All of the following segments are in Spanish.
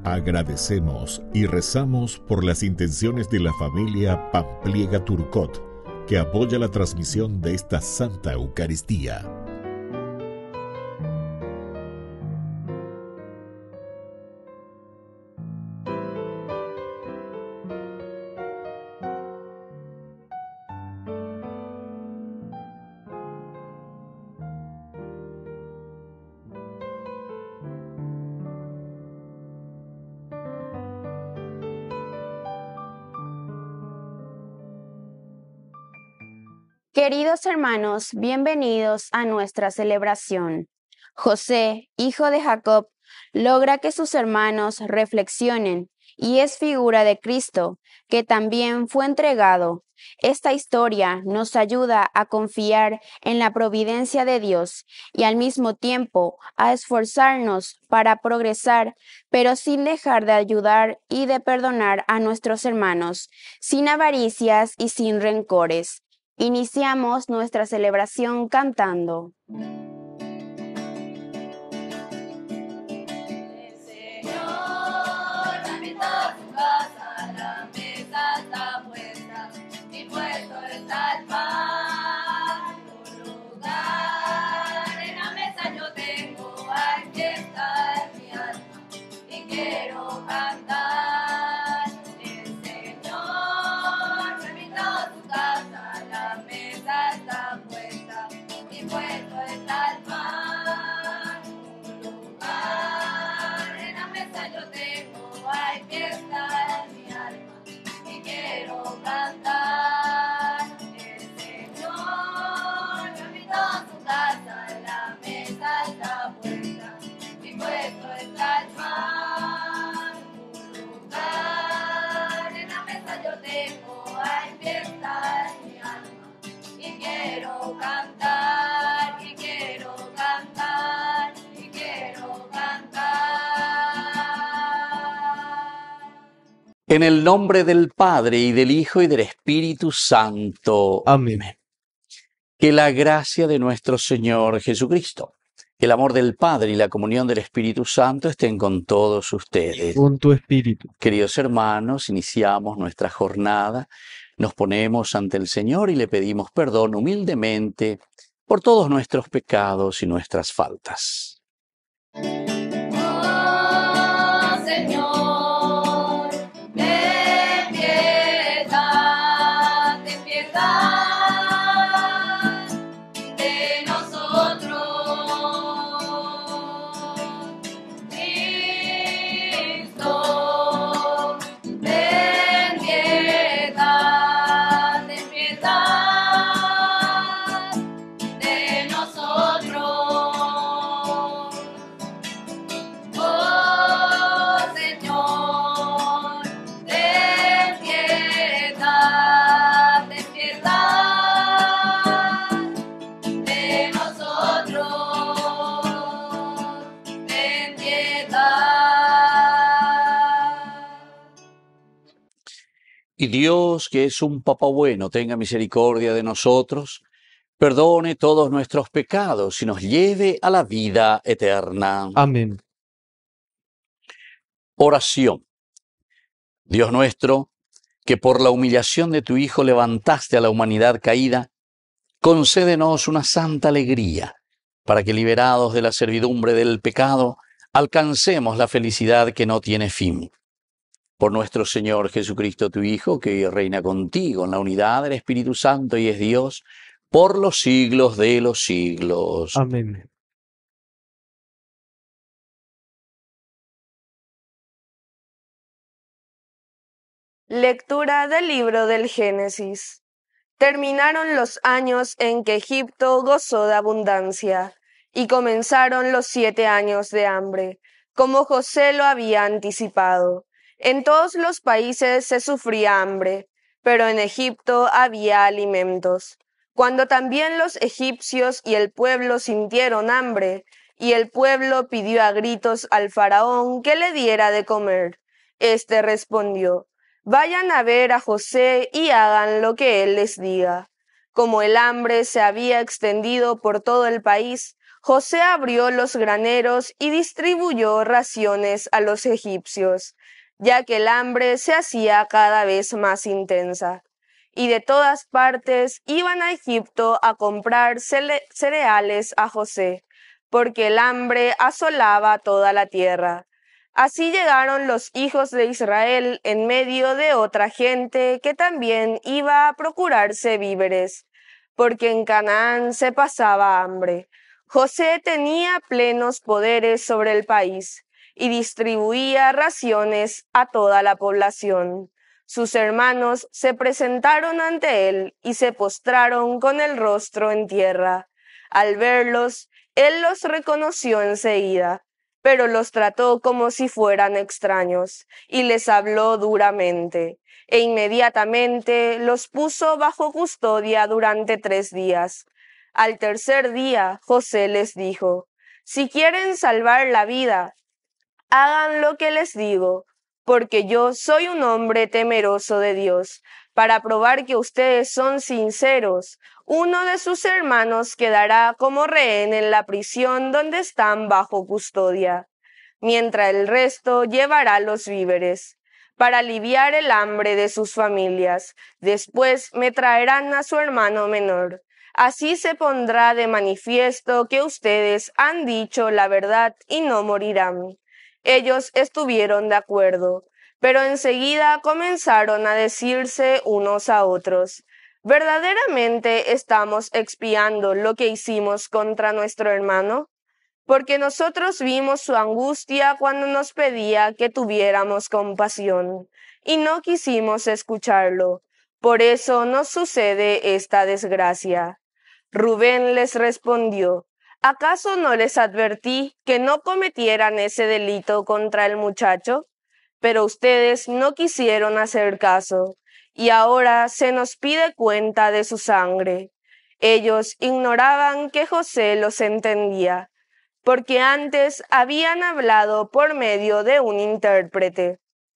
Agradecemos y rezamos por las intenciones de la familia Pampliega Turcot, que apoya la transmisión de esta Santa Eucaristía. Queridos hermanos, bienvenidos a nuestra celebración. José, hijo de Jacob, logra que sus hermanos reflexionen y es figura de Cristo, que también fue entregado. Esta historia nos ayuda a confiar en la providencia de Dios y al mismo tiempo a esforzarnos para progresar, pero sin dejar de ayudar y de perdonar a nuestros hermanos, sin avaricias y sin rencores. Iniciamos nuestra celebración cantando. En el nombre del Padre, y del Hijo, y del Espíritu Santo. Amén. Que la gracia de nuestro Señor Jesucristo, el amor del Padre y la comunión del Espíritu Santo estén con todos ustedes. Con tu espíritu. Queridos hermanos, iniciamos nuestra jornada, nos ponemos ante el Señor y le pedimos perdón humildemente por todos nuestros pecados y nuestras faltas. Y Dios, que es un Papá bueno, tenga misericordia de nosotros, perdone todos nuestros pecados y nos lleve a la vida eterna. Amén. Oración. Dios nuestro, que por la humillación de tu Hijo levantaste a la humanidad caída, concédenos una santa alegría, para que liberados de la servidumbre del pecado, alcancemos la felicidad que no tiene fin. Por nuestro Señor Jesucristo, tu Hijo, que reina contigo en la unidad del Espíritu Santo y es Dios, por los siglos de los siglos. Amén. Lectura del libro del Génesis. Terminaron los años en que Egipto gozó de abundancia, y comenzaron los 7 años de hambre, como José lo había anticipado. En todos los países se sufría hambre, pero en Egipto había alimentos. Cuando también los egipcios y el pueblo sintieron hambre, y el pueblo pidió a gritos al faraón que le diera de comer, éste respondió: vayan a ver a José y hagan lo que él les diga. Como el hambre se había extendido por todo el país, José abrió los graneros y distribuyó raciones a los egipcios, ya que el hambre se hacía cada vez más intensa. Y de todas partes iban a Egipto a comprar cereales a José, porque el hambre asolaba toda la tierra. Así llegaron los hijos de Israel en medio de otra gente que también iba a procurarse víveres, porque en Canaán se pasaba hambre. José tenía plenos poderes sobre el país y distribuía raciones a toda la población. Sus hermanos se presentaron ante él y se postraron con el rostro en tierra. Al verlos, él los reconoció enseguida, pero los trató como si fueran extraños y les habló duramente, e inmediatamente los puso bajo custodia durante 3 días. Al tercer día, José les dijo: si quieren salvar la vida, hagan lo que les digo, porque yo soy un hombre temeroso de Dios. Para probar que ustedes son sinceros, uno de sus hermanos quedará como rehén en la prisión donde están bajo custodia, mientras el resto llevará los víveres, para aliviar el hambre de sus familias. Después me traerán a su hermano menor. Así se pondrá de manifiesto que ustedes han dicho la verdad y no morirán. Ellos estuvieron de acuerdo, pero enseguida comenzaron a decirse unos a otros: ¿verdaderamente estamos expiando lo que hicimos contra nuestro hermano? Porque nosotros vimos su angustia cuando nos pedía que tuviéramos compasión, y no quisimos escucharlo. Por eso nos sucede esta desgracia. Rubén les respondió: ¿acaso no les advertí que no cometieran ese delito contra el muchacho? Pero ustedes no quisieron hacer caso, y ahora se nos pide cuenta de su sangre. Ellos ignoraban que José los entendía, porque antes habían hablado por medio de un intérprete.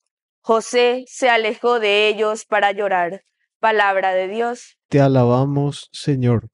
José se alejó de ellos para llorar. Palabra de Dios. Te alabamos, Señor.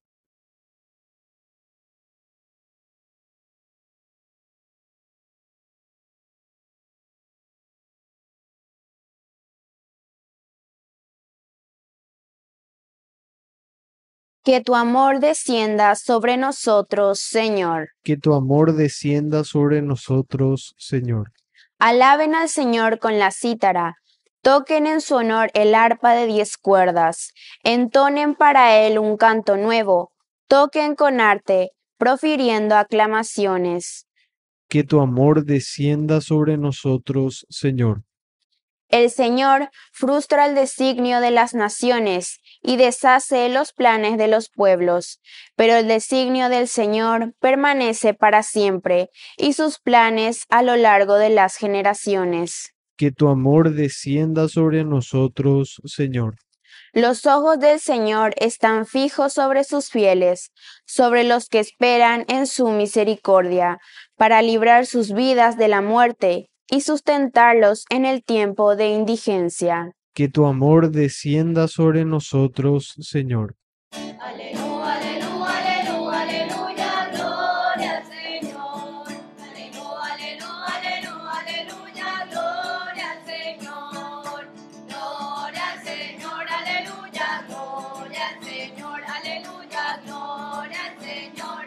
Que tu amor descienda sobre nosotros, Señor. Que tu amor descienda sobre nosotros, Señor. Alaben al Señor con la cítara, toquen en su honor el arpa de 10 cuerdas, entonen para él un canto nuevo, toquen con arte, profiriendo aclamaciones. Que tu amor descienda sobre nosotros, Señor. El Señor frustra el designio de las naciones y deshace los planes de los pueblos, pero el designio del Señor permanece para siempre y sus planes a lo largo de las generaciones. Que tu amor descienda sobre nosotros, Señor. Los ojos del Señor están fijos sobre sus fieles, sobre los que esperan en su misericordia, para librar sus vidas de la muerte y sustentarlos en el tiempo de indigencia. Que tu amor descienda sobre nosotros, Señor. Aleluya, aleluya, aleluya, aleluya, gloria al Señor. Aleluya, aleluya, aleluya, aleluya, gloria al Señor. Gloria al Señor, aleluya, gloria al Señor, aleluya, gloria al Señor,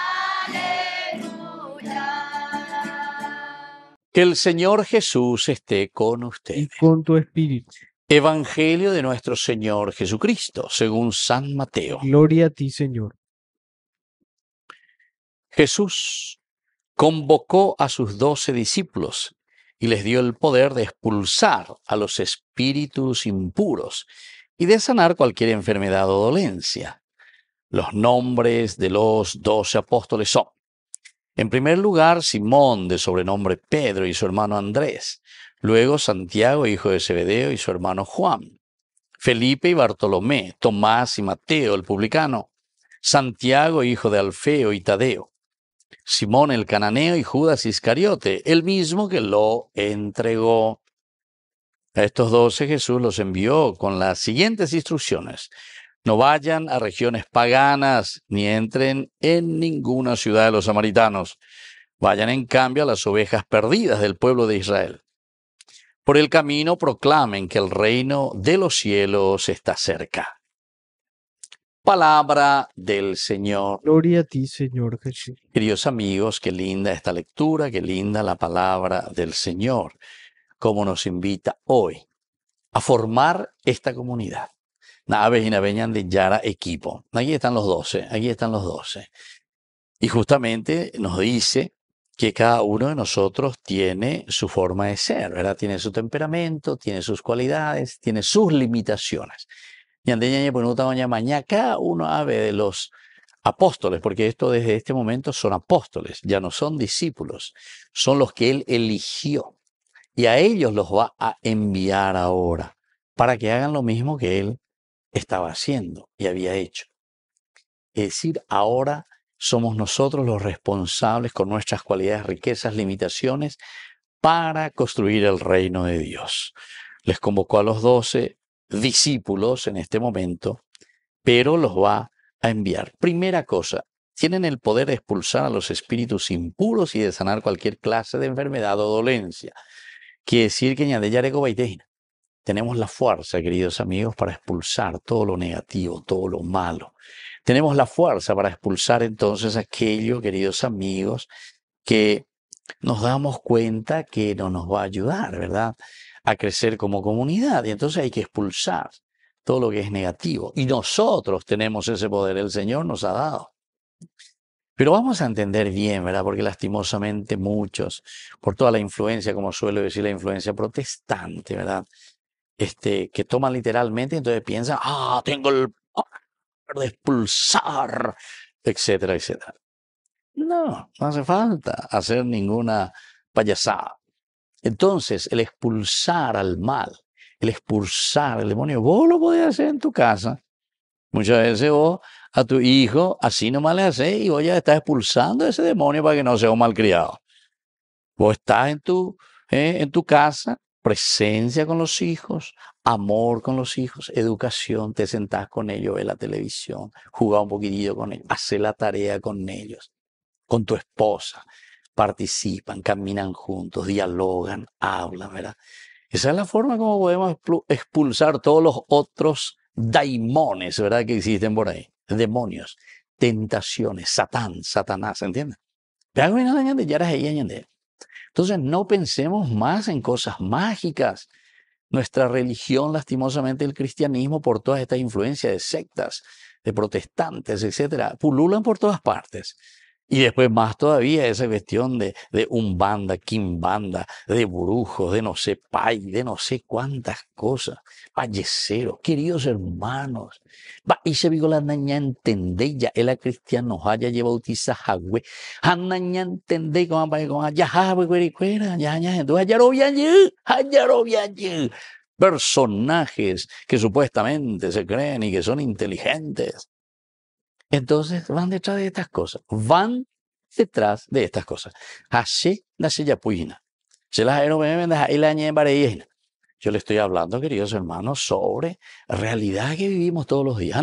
aleluya. Que el Señor Jesús esté con Y ustedes. con tu espíritu. Evangelio de nuestro Señor Jesucristo, según San Mateo. Gloria a ti, Señor. Jesús convocó a sus 12 discípulos y les dio el poder de expulsar a los espíritus impuros y de sanar cualquier enfermedad o dolencia. Los nombres de los 12 apóstoles son: en primer lugar, Simón, de sobrenombre Pedro, y su hermano Andrés. Luego, Santiago, hijo de Zebedeo, y su hermano Juan. Felipe y Bartolomé, Tomás y Mateo, el publicano. Santiago, hijo de Alfeo y Tadeo. Simón el cananeo y Judas Iscariote, el mismo que lo entregó. A estos 12 Jesús los envió con las siguientes instrucciones: No vayan a regiones paganas, ni entren en ninguna ciudad de los samaritanos. Vayan en cambio a las ovejas perdidas del pueblo de Israel. Por el camino proclamen que el reino de los cielos está cerca. Palabra del Señor. Gloria a ti, Señor Jesús. Queridos amigos, qué linda esta lectura, qué linda la palabra del Señor, cómo nos invita hoy a formar esta comunidad. Naves y naveñan de Yara equipo. Aquí están los 12, aquí están los 12. Y justamente nos dice que cada uno de nosotros tiene su forma de ser, ¿verdad? Tiene su temperamento, tiene sus cualidades, tiene sus limitaciones. Y andeña mañana cada uno ave de los apóstoles, porque esto desde este momento son apóstoles, ya no son discípulos, son los que él eligió. Y a ellos los va a enviar ahora para que hagan lo mismo que él estaba haciendo y había hecho. Es decir, ahora somos nosotros los responsables con nuestras cualidades, riquezas, limitaciones para construir el reino de Dios. Les convocó a los 12 discípulos en este momento, pero los va a enviar. Primera cosa, tienen el poder de expulsar a los espíritus impuros y de sanar cualquier clase de enfermedad o dolencia. Quiere decir que tenemos la fuerza, queridos amigos, para expulsar todo lo negativo, todo lo malo. Tenemos la fuerza para expulsar entonces aquello, queridos amigos, que nos damos cuenta que no nos va a ayudar, ¿verdad?, a crecer como comunidad. Y entonces hay que expulsar todo lo que es negativo. Y nosotros tenemos ese poder, el Señor nos ha dado. Pero vamos a entender bien, ¿verdad? Porque lastimosamente muchos, por toda la influencia, como suelo decir, la influencia protestante, ¿verdad?, que toman literalmente, entonces piensan, tengo el poder de expulsar, etcétera, etcétera. No hace falta hacer ninguna payasada. Entonces, el expulsar al mal, el expulsar al demonio, vos lo podés hacer en tu casa. Muchas veces vos a tu hijo así nomás le haces y vos ya estás expulsando a ese demonio para que no sea un malcriado. Vos estás en tu casa, presencia con los hijos, amor con los hijos, educación, te sentás con ellos, ves la televisión, jugás un poquitito con ellos, haces la tarea con ellos, con tu esposa, participan, caminan juntos, dialogan, hablan, ¿verdad? Esa es la forma como podemos expulsar todos los otros daimones, ¿verdad?, que existen por ahí, demonios, tentaciones, Satanás, ¿entiendes? Entonces no pensemos más en cosas mágicas. Nuestra religión, lastimosamente el cristianismo, por todas estas influencias de sectas, de protestantes, etcétera, pululan por todas partes. Y después más todavía esa cuestión de umbanda, quimbanda, de brujos, de no sé pay, de no sé cuántas cosas, payeceros, queridos hermanos. Y se digo la naña entendé ya el cristiano haya lleva bautiza jagüe, naña entendé como ya personajes que supuestamente se creen y que son inteligentes. Entonces van detrás de estas cosas, Hashe la silla puina. Yo le estoy hablando, queridos hermanos, sobre realidad que vivimos todos los días.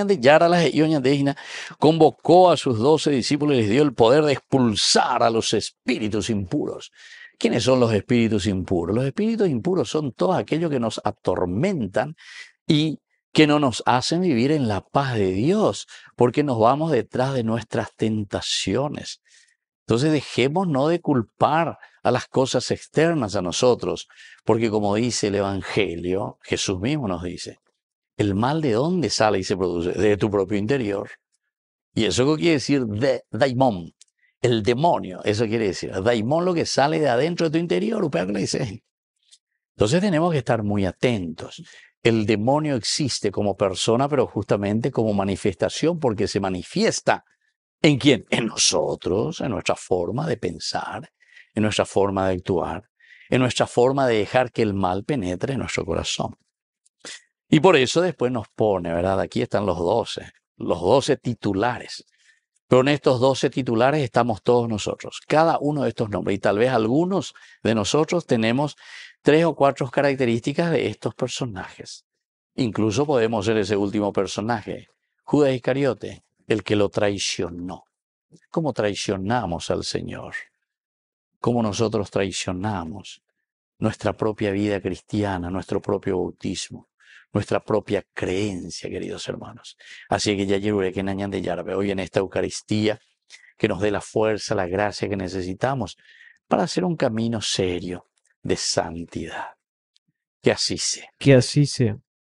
Convocó a sus 12 discípulos y les dio el poder de expulsar a los espíritus impuros. ¿Quiénes son los espíritus impuros? Los espíritus impuros son todos aquellos que nos atormentan y que no nos hacen vivir en la paz de Dios, porque nos vamos detrás de nuestras tentaciones. Entonces dejémonos de culpar a las cosas externas a nosotros, porque como dice el Evangelio, Jesús mismo nos dice, ¿el mal de dónde sale y se produce? De tu propio interior. Y eso ¿qué quiere decir? De daimón, el demonio, eso quiere decir, daimón, lo que sale de adentro de tu interior, entonces tenemos que estar muy atentos. El demonio existe como persona, pero justamente como manifestación, porque se manifiesta ¿en quién? En nosotros, en nuestra forma de pensar, en nuestra forma de actuar, en nuestra forma de dejar que el mal penetre en nuestro corazón. Y por eso después nos pone, ¿verdad? Aquí están los 12 titulares. Pero en estos 12 titulares estamos todos nosotros, cada uno de estos nombres. Y tal vez algunos de nosotros tenemos 3 o 4 características de estos personajes. Incluso podemos ser ese último personaje, Judas Iscariote, el que lo traicionó. ¿Cómo traicionamos al Señor? ¿Cómo nosotros traicionamos nuestra propia vida cristiana, nuestro propio bautismo, nuestra propia creencia, queridos hermanos? Así que ya que nañan de yarbe, hoy en esta Eucaristía, que nos dé la fuerza, la gracia que necesitamos para hacer un camino serio de santidad. Que así sea. Que así sea.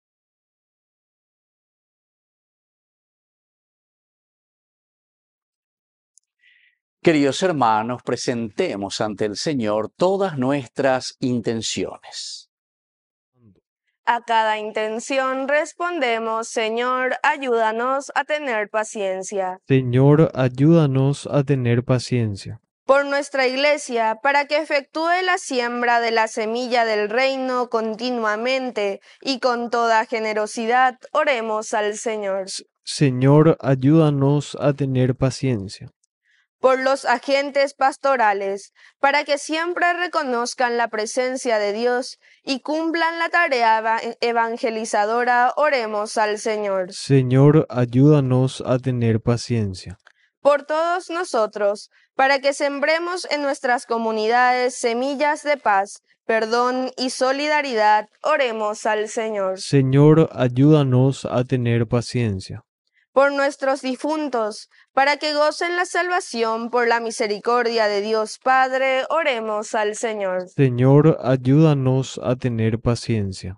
Queridos hermanos, presentemos ante el Señor todas nuestras intenciones. A cada intención respondemos, Señor, ayúdanos a tener paciencia. Señor, ayúdanos a tener paciencia. Por nuestra Iglesia, para que efectúe la siembra de la semilla del reino continuamente y con toda generosidad, oremos al Señor. Señor, ayúdanos a tener paciencia. Por los agentes pastorales, para que siempre reconozcan la presencia de Dios y cumplan la tarea evangelizadora, oremos al Señor. Señor, ayúdanos a tener paciencia. Por todos nosotros, para que sembremos en nuestras comunidades semillas de paz, perdón y solidaridad, oremos al Señor. Señor, ayúdanos a tener paciencia. Por nuestros difuntos, para que gocen la salvación por la misericordia de Dios Padre, oremos al Señor. Señor, ayúdanos a tener paciencia.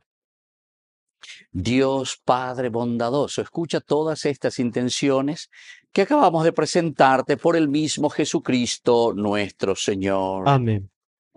Dios Padre bondadoso, escucha todas estas intenciones que acabamos de presentarte por el mismo Jesucristo nuestro Señor. Amén.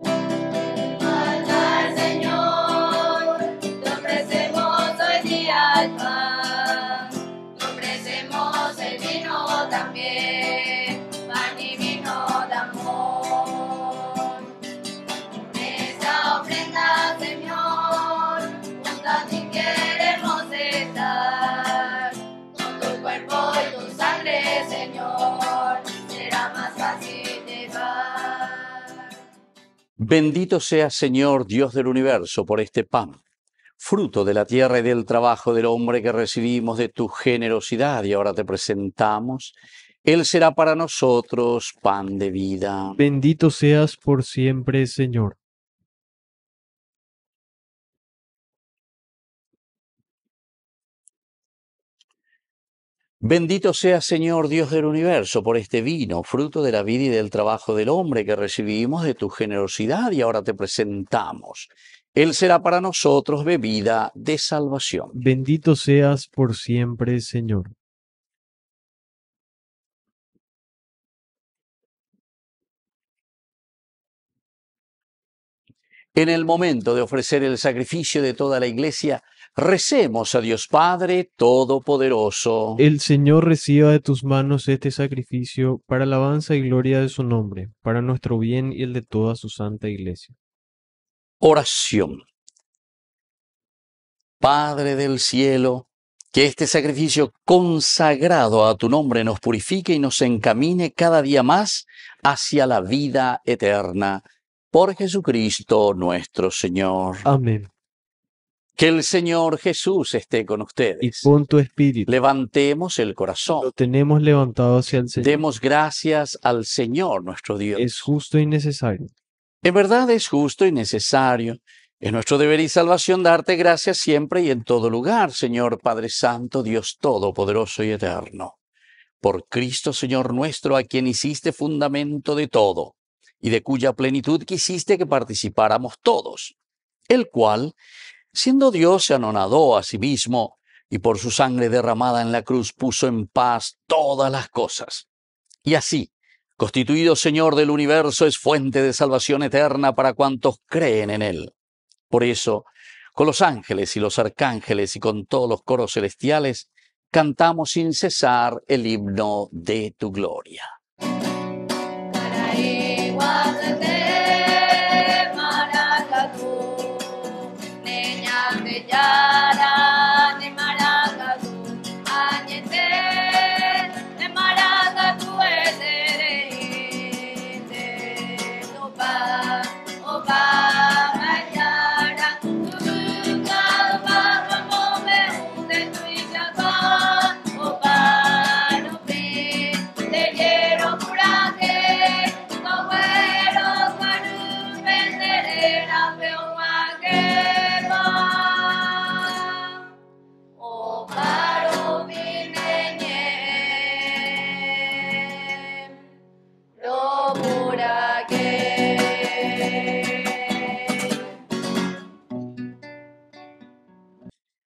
Al Señor, te ofrecemos hoy día el pan, te ofrecemos el vino también, pan y vino de amor. Con esta ofrenda, Señor, junto a ti queremos estar, con tu cuerpo y tu sangre, Señor, será más fácil llevar. Bendito seas, Señor, Dios del universo, por este pan, fruto de la tierra y del trabajo del hombre que recibimos de tu generosidad y ahora te presentamos. Él será para nosotros pan de vida. Bendito seas por siempre, Señor. Bendito sea, Señor Dios del universo, por este vino, fruto de la vida y del trabajo del hombre que recibimos de tu generosidad y ahora te presentamos. Él será para nosotros bebida de salvación. Bendito seas por siempre, Señor. En el momento de ofrecer el sacrificio de toda la Iglesia, recemos a Dios Padre Todopoderoso. El Señor reciba de tus manos este sacrificio para alabanza y gloria de su nombre, para nuestro bien y el de toda su santa Iglesia. Oración. Padre del cielo, que este sacrificio consagrado a tu nombre nos purifique y nos encamine cada día más hacia la vida eterna. Por Jesucristo nuestro Señor. Amén. Que el Señor Jesús esté con Y ustedes. con tu espíritu Levantemos el lo corazón. tenemos levantado hacia el Señor. Demos gracias al Señor nuestro Dios. Es justo y necesario. En verdad es justo y necesario. Es nuestro deber y salvación darte gracias siempre y en todo lugar, Señor Padre Santo, Dios Todopoderoso y Eterno. Por Cristo, Señor nuestro, a quien hiciste fundamento de todo, y de cuya plenitud quisiste que participáramos todos, el cual, siendo Dios, se anonadó a sí mismo, y por su sangre derramada en la cruz puso en paz todas las cosas. Y así, constituido Señor del universo, es fuente de salvación eterna para cuantos creen en Él. Por eso, con los ángeles y los arcángeles y con todos los coros celestiales, cantamos sin cesar el himno de tu gloria. Opa, mañana, tu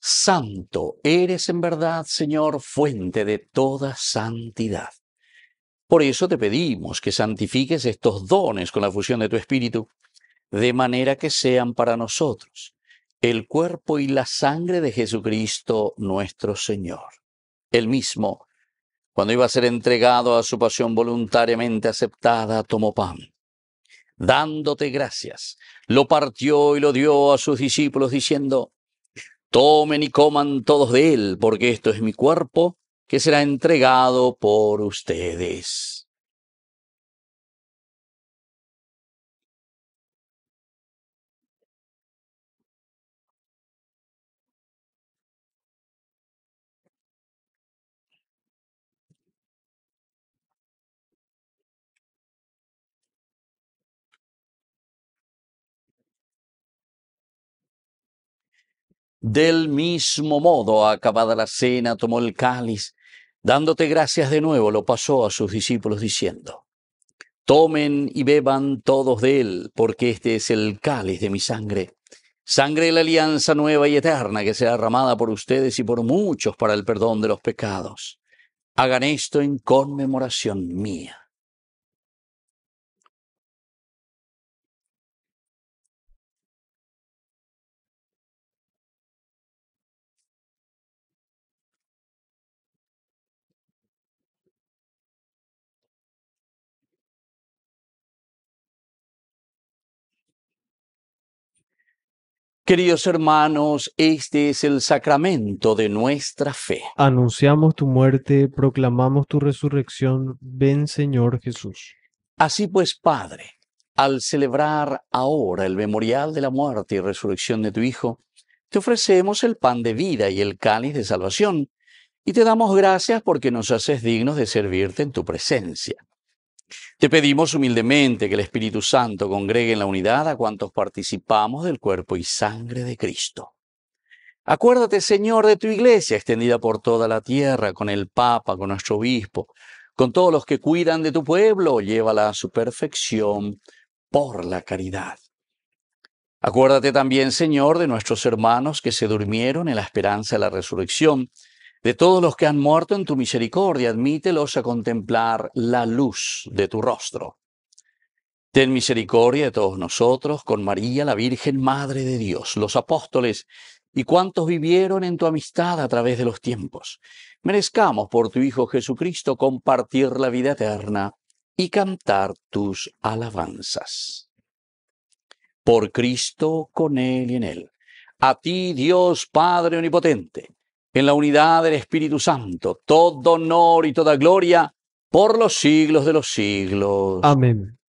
Santo eres en verdad, Señor, fuente de toda santidad. Por eso te pedimos que santifiques estos dones con la fusión de tu Espíritu, de manera que sean para nosotros el cuerpo y la sangre de Jesucristo nuestro Señor. Él mismo, cuando iba a ser entregado a su pasión voluntariamente aceptada, tomó pan. Dándote gracias, lo partió y lo dio a sus discípulos diciendo: tomen y coman todos de él, porque esto es mi cuerpo, que será entregado por ustedes. Del mismo modo, acabada la cena, tomó el cáliz, dándote gracias de nuevo, lo pasó a sus discípulos diciendo: tomen y beban todos de él, porque este es el cáliz de mi sangre, sangre de la alianza nueva y eterna, que será derramada por ustedes y por muchos para el perdón de los pecados. Hagan esto en conmemoración mía. Queridos hermanos, este es el sacramento de nuestra fe. Anunciamos tu muerte, proclamamos tu resurrección. Ven, Señor Jesús. Así pues, Padre, al celebrar ahora el memorial de la muerte y resurrección de tu Hijo, te ofrecemos el pan de vida y el cáliz de salvación, y te damos gracias porque nos haces dignos de servirte en tu presencia. Te pedimos humildemente que el Espíritu Santo congregue en la unidad a cuantos participamos del cuerpo y sangre de Cristo. Acuérdate, Señor, de tu iglesia extendida por toda la tierra, con el Papa, con nuestro obispo, con todos los que cuidan de tu pueblo, llévala a su perfección por la caridad. Acuérdate también, Señor, de nuestros hermanos que se durmieron en la esperanza de la resurrección, de todos los que han muerto en tu misericordia, admítelos a contemplar la luz de tu rostro. Ten misericordia de todos nosotros, con María, la Virgen Madre de Dios, los apóstoles y cuantos vivieron en tu amistad a través de los tiempos. Merezcamos por tu Hijo Jesucristo compartir la vida eterna y cantar tus alabanzas. Por Cristo, con Él y en Él. A ti, Dios Padre Omnipotente, en la unidad del Espíritu Santo, todo honor y toda gloria por los siglos de los siglos. Amén.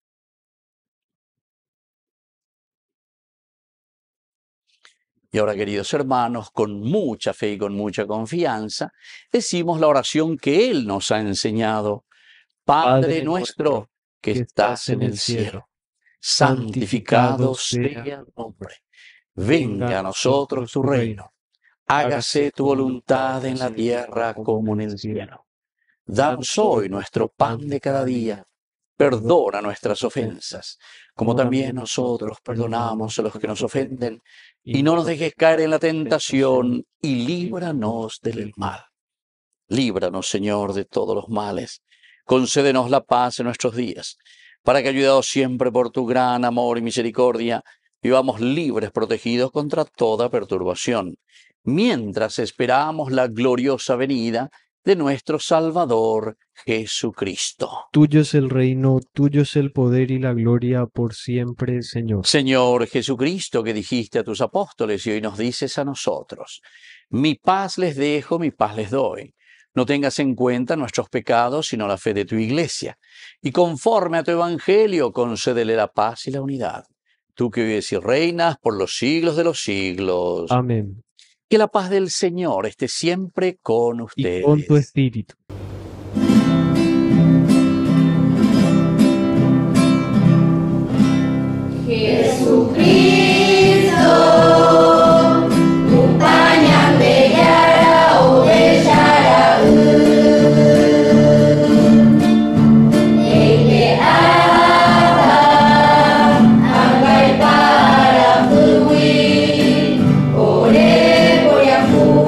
Y ahora, queridos hermanos, con mucha fe y con mucha confianza, decimos la oración que Él nos ha enseñado. Padre nuestro, que estás en el cielo, santificado sea tu nombre. Venga a nosotros tu reino. Hágase tu voluntad en la tierra como en el cielo. Danos hoy nuestro pan de cada día. Perdona nuestras ofensas, como también nosotros perdonamos a los que nos ofenden. Y no nos dejes caer en la tentación, y líbranos del mal. Líbranos, Señor, de todos los males. Concédenos la paz en nuestros días, para que, ayudados siempre por tu gran amor y misericordia, vivamos libres, protegidos contra toda perturbación, mientras esperamos la gloriosa venida de nuestro Salvador Jesucristo. Tuyo es el reino, tuyo es el poder y la gloria por siempre, Señor. Señor Jesucristo, que dijiste a tus apóstoles y hoy nos dices a nosotros: mi paz les dejo, mi paz les doy. No tengas en cuenta nuestros pecados, sino la fe de tu iglesia. Y conforme a tu evangelio, concédele la paz y la unidad. Tú que vives y reinas por los siglos de los siglos. Amén. Que la paz del Señor esté siempre con ustedes. Y con tu espíritu. Jesucristo, upanya bejara o bejara ele ada angkai para fui ore por yafu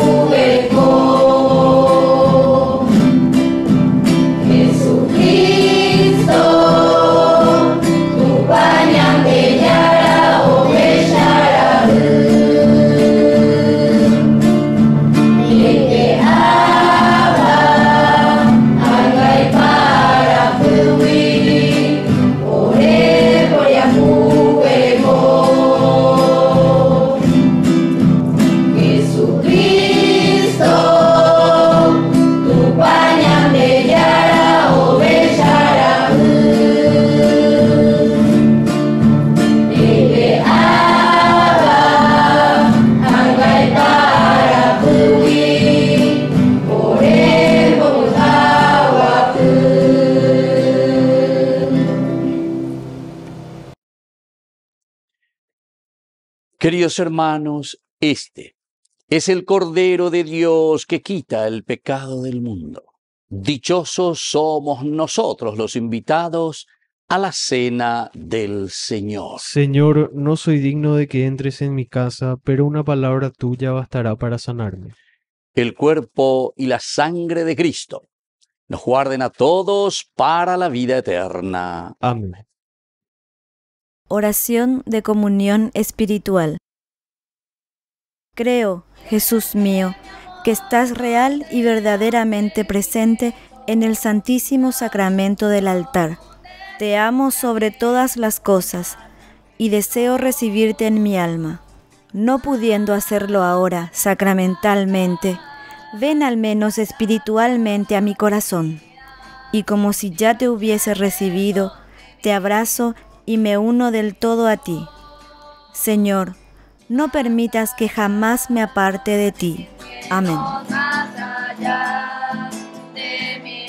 Queridos hermanos, este es el Cordero de Dios que quita el pecado del mundo. Dichosos somos nosotros los invitados a la cena del Señor. Señor, no soy digno de que entres en mi casa, pero una palabra tuya bastará para sanarme. El cuerpo y la sangre de Cristo nos guarden a todos para la vida eterna. Amén. Oración de comunión espiritual. Creo, Jesús mío, que estás real y verdaderamente presente en el Santísimo Sacramento del altar. Te amo sobre todas las cosas y deseo recibirte en mi alma. No pudiendo hacerlo ahora sacramentalmente, ven al menos espiritualmente a mi corazón, y como si ya te hubiese recibido, te abrazo y me uno del todo a ti. Señor, no permitas que jamás me aparte de ti. Amén. Más allá de mi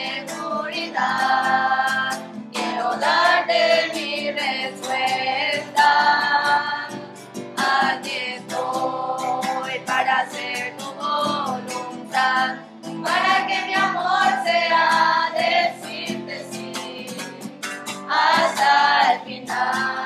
seguridad, quiero darte mi respuesta. Aquí estoy para hacer tu voluntad, para que mi amor sea decirte sí hasta el final.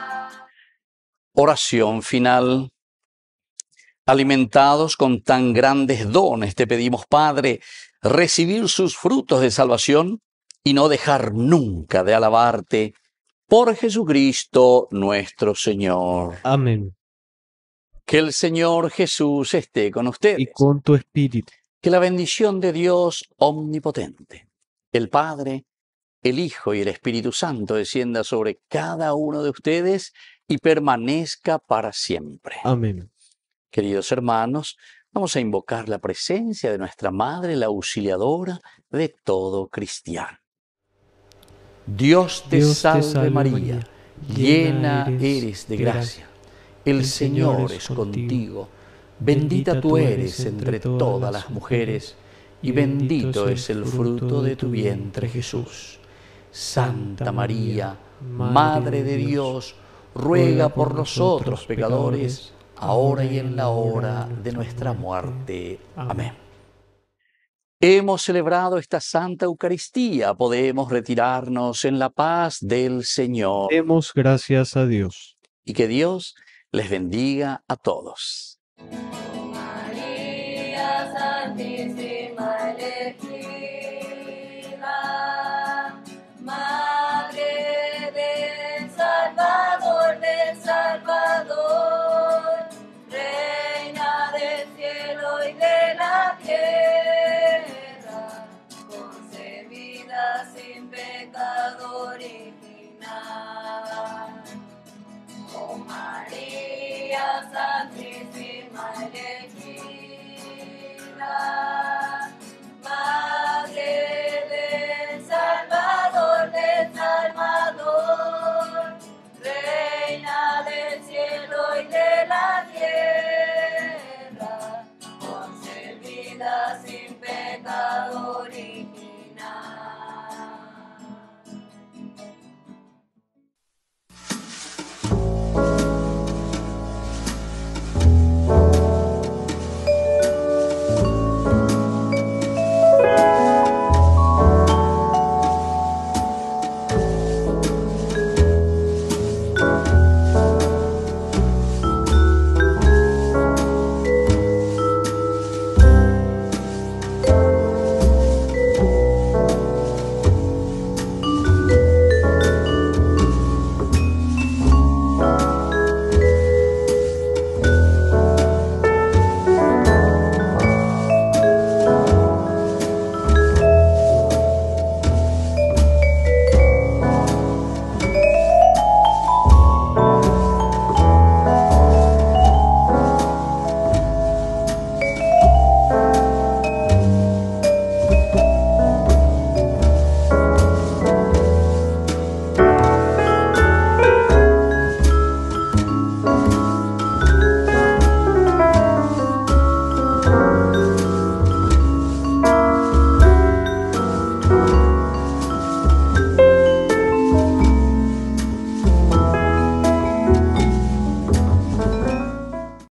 Oración final. Alimentados con tan grandes dones, te pedimos, Padre, recibir sus frutos de salvación y no dejar nunca de alabarte por Jesucristo nuestro Señor. Amén. Que el Señor Jesús esté con ustedes. Y con tu espíritu. Que la bendición de Dios omnipotente, el Padre, el Hijo y el Espíritu Santo descienda sobre cada uno de ustedes y permanezca para siempre. Amén. Queridos hermanos, vamos a invocar la presencia de nuestra Madre, la auxiliadora de todo cristiano. Dios te salve María, llena eres de gracia. El Señor es contigo. Bendita tú eres entre todas las mujeres, y bendito es el fruto de tu vientre, Jesús. Santa María, Madre de Dios, ruega por nosotros pecadores, ahora y en la hora de nuestra muerte. Amén. Hemos celebrado esta Santa Eucaristía, podemos retirarnos en la paz del Señor. Demos gracias a Dios. Y que Dios les bendiga a todos. María Santísima Elegida.